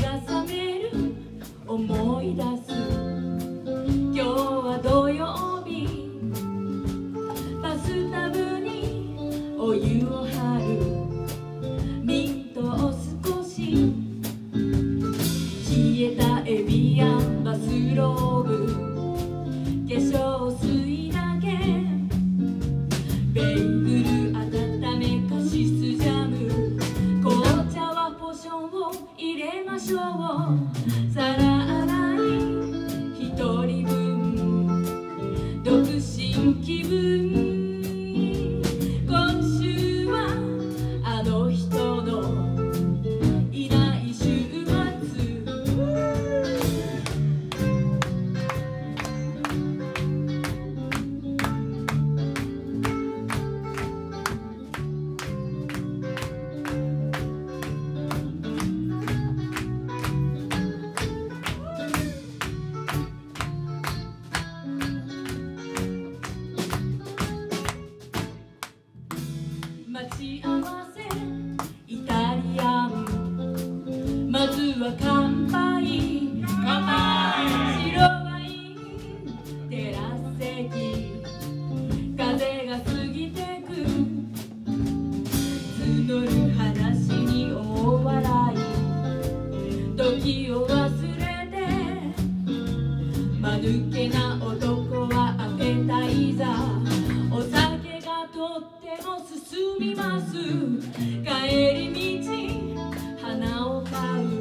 が覚める思い出す。今日は土曜日、バスタブにお湯を張る。ミントを少し、消えたエビアンバスローブ、化粧水だけ、ベーグル温めカシスジャム、紅茶はポーションを入れましょう。皿洗い一人分、独身気分。今週はあの人のいない週末。待ち合わせイタリアン、まずは乾杯。白ワインテラス席、風が過ぎてく。募る話に大笑い、時を忘れて。間抜けな男はアペタイザー、お酒がとっても進みます。帰り道花を買う。